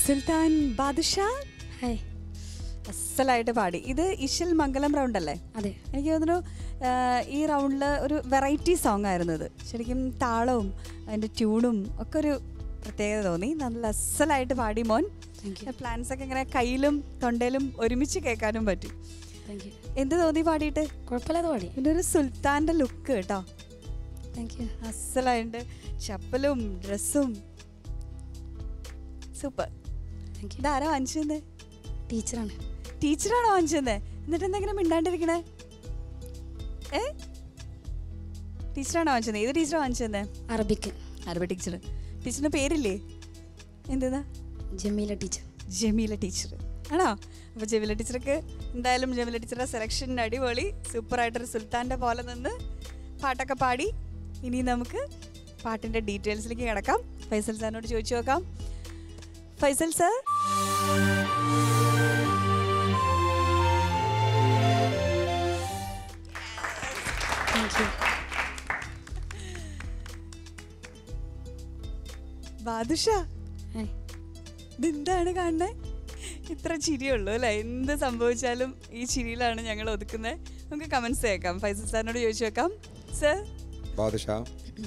സുൽത്താൻ Badusha hi. അസലായിട്ട് പാടി. ഇത് ഇശൽ മംഗലം റൗണ്ട് അല്ലേ? അതെ. എനിക്ക് തോന്നുന്നു ഈ റൗണ്ടിൽ ഒരു വെറൈറ്റി സോങ് ആയിരുന്നു ഇത്. ശരിക്കും താളവും അതിൻ്റെ ട്യൂണും ഒക്കെ ഒരു പ്രത്യേകത തോന്നി. നല്ല അസലായിട്ട് പാടി മോൻ. പ്ലാൻസ് ഒക്കെ ഇങ്ങനെ കയ്യിലും തൊണ്ടയിലും ഒരുമിച്ച് കേൾക്കാനും പറ്റും. എന്ത് തോന്നി പാടിയിട്ട്? കുഴപ്പമില്ലാതെ പാടി. പിന്നെ ഒരു സുൽത്താൻ്റെ ലുക്ക് കേട്ടോ. Thank you. അസലായിട്ട് ചപ്പലും ഡ്രസ്സും സൂപ്പർ. ഇതാരാ വാങ്ങിച്ചത്? ടീച്ചറാണ്. ടീച്ചറാണോ വാങ്ങിച്ചത്? എന്നിട്ട് എന്തെങ്കിലും മിണ്ടാണ്ടിരിക്കണേ? ടീച്ചറാണോ വാങ്ങിച്ചത്? ഏത് ടീച്ചറാണ് വാങ്ങിച്ചത്? അറബിക്ക്. അറബി ടീച്ചർ. ടീച്ചറിൻ്റെ പേരില്ലേ? എന്താ? ജമീല ടീച്ചർ. ജമീല ടീച്ചർ ആണോ? അപ്പോൾ ജമീല ടീച്ചർക്ക് എന്തായാലും ജമീല ടീച്ചറുടെ സെലക്ഷൻ അടിപൊളി. സൂപ്പറായിട്ടൊരു സുൽത്താൻ്റെ പോലെ നിന്ന് പാട്ടൊക്കെ പാടി. ഇനി നമുക്ക് പാട്ടിൻ്റെ ഡീറ്റെയിൽസിലേക്ക് കിടക്കാം. ഫൈസൽ സാറിനോട് ചോദിച്ചു നോക്കാം. ഫൈസൽ സാർ, ബാദുഷാ ഇതെന്താണ് കാണുന്നത്? ഇത്ര ചിരിയുള്ളൂ അല്ലേ? എന്ത് സംഭവിച്ചാലും ഈ ചിരിയിലാണ് ഞങ്ങൾ ഒതുക്കുന്നത്. നമുക്ക് കമൻസ് കേൾക്കാം. ഫൈസൽ സാറിനോട് ചോദിച്ചു വെക്കാം. സർ, ബാദുഷാ,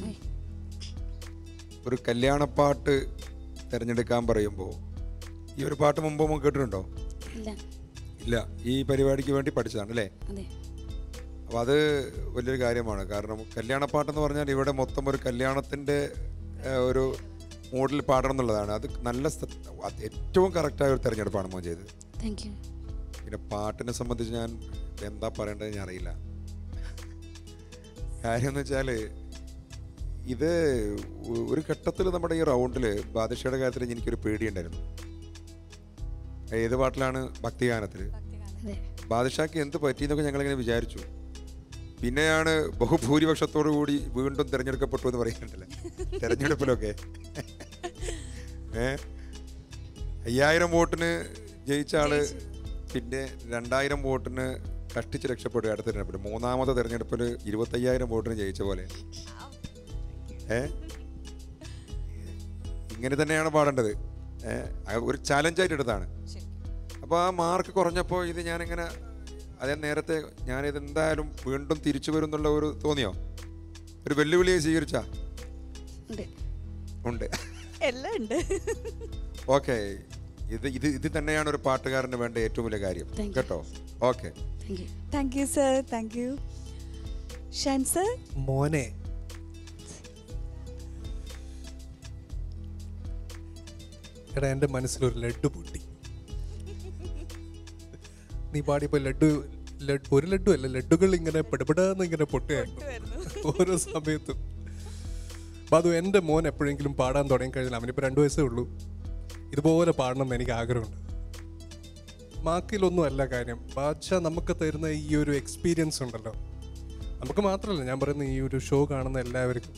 ഒരു കല്യാണപ്പാട്ട് തിരഞ്ഞെടുക്കാൻ പറയുമ്പോൾ ഈ ഒരു പാട്ട് മുമ്പ് നമുക്ക് കേട്ടിട്ടുണ്ടോ? ഇല്ല. ഈ പരിപാടിക്ക് വേണ്ടി പഠിച്ചതാണ് അല്ലേ? അപ്പോൾ അത് വലിയൊരു കാര്യമാണ്. കാരണം കല്യാണപ്പാട്ടെന്ന് പറഞ്ഞാൽ ഇവിടെ മൊത്തം ഒരു കല്യാണത്തിൻ്റെ ഒരു മൂഡിൽ പാടണം എന്നുള്ളതാണ്. അത് നല്ല ഏറ്റവും കറക്റ്റായ ഒരു തിരഞ്ഞെടുപ്പാണ് മോൻ ചെയ്തത്. പിന്നെ പാട്ടിനെ സംബന്ധിച്ച് ഞാൻ എന്താ പറയേണ്ടത് ഞാൻ അറിയില്ല. കാര്യം എന്ന് വെച്ചാൽ ഇത് ഒരു ഘട്ടത്തിൽ നമ്മുടെ ഈ റൗണ്ടിൽ ബാദുഷയുടെ കാര്യത്തിൽ എനിക്കൊരു പേടിയുണ്ടായിരുന്നു. ഏത് പാട്ടിലാണ്? ഭക്തിഗാനത്തിൽ. ബാദുഷാക്ക് എന്ത് പറ്റിയെന്നൊക്കെ ഞങ്ങളിങ്ങനെ വിചാരിച്ചു. പിന്നെയാണ് ബഹുഭൂരിപക്ഷത്തോടു കൂടി വീണ്ടും തിരഞ്ഞെടുക്കപ്പെട്ടു എന്ന് പറയുന്നുണ്ടല്ലേ തിരഞ്ഞെടുപ്പിലൊക്കെ. 5000 വോട്ടിന് ജയിച്ച ആള് പിന്നെ 2000 വോട്ടിന് കഷ്ടിച്ച് രക്ഷപ്പെടുക അടുത്ത തിരഞ്ഞെടുപ്പിൽ. മൂന്നാമത്തെ തിരഞ്ഞെടുപ്പിൽ 25000 വോട്ടിന് ജയിച്ച പോലെ. ഇങ്ങനെ തന്നെയാണ് പാടേണ്ടത്. ഒരു ചാലഞ്ചായിട്ട് എടുത്താണ്. അപ്പോൾ ആ മാർക്ക് കുറഞ്ഞപ്പോൾ ഇത് ഞാനിങ്ങനെ അതേ നേരത്തെ ഞാനിത് എന്തായാലും വീണ്ടും തിരിച്ചു വരും എന്നുള്ള ഒരു തോന്നിയോ? ഒരു വെല്ലുവിളിയെ സ്വീകരിച്ചാ? ഉണ്ട്, എല്ലാം ഉണ്ട്. ഓക്കെ. ഇത് തന്നെയാണ് ഒരു പാട്ടുകാരന് വേണ്ട ഏറ്റവും വലിയ കാര്യം കേട്ടോ. Okay, thank you sir. Thank you. Shan sir, മോനെ എടാ, എൻ്റെ മനസ്സിലൊരു ലഡ്ഡു പൊട്ടി. നീ പാടിയപ്പോൾ ഒരു ലഡ്ഡു അല്ല, ലഡ്ഡുകൾ ഇങ്ങനെ പെടപെടാന്ന് ഇങ്ങനെ പൊട്ടിയായിരുന്നു ഓരോ സമയത്തും. അപ്പം അത് എൻ്റെ മോൻ എപ്പോഴെങ്കിലും പാടാൻ തുടങ്ങിക്കഴിഞ്ഞാൽ, അവനിപ്പോൾ 2 വയസ്സേ ഉള്ളൂ, ഇതുപോലെ പാടണം എന്ന് എനിക്ക് ആഗ്രഹമുണ്ട്. മാക്കിലൊന്നും അല്ല കാര്യം. ബാദ്ഷാ നമുക്ക് തരുന്ന ഈ ഒരു എക്സ്പീരിയൻസ് ഉണ്ടല്ലോ, നമുക്ക് മാത്രമല്ല, ഞാൻ പറയുന്ന ഈ ഒരു ഷോ കാണുന്ന എല്ലാവർക്കും,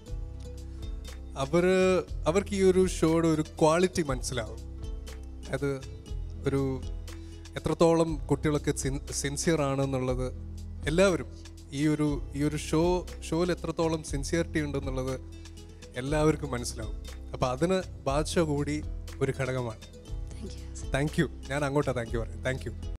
അവർക്ക് ഈ ഒരു ഷോയുടെ ഒരു ക്വാളിറ്റി മനസ്സിലാവും. അത് ഒരു എത്രത്തോളം കുട്ടികളൊക്കെ സിൻസിയർ ആണെന്നുള്ളത് എല്ലാവരും ഈ ഒരു ഷോയിൽ എത്രത്തോളം സിൻസിയറിറ്റി ഉണ്ടെന്നുള്ളത് എല്ലാവർക്കും മനസ്സിലാവും. അപ്പോൾ അതിന് ബാദ്ഷാ കൂടി ഒരു ഘടകമാണ്. Thank you. ഞാൻ അങ്ങോട്ടാണ് താങ്ക് യു പറയാം. Thank U.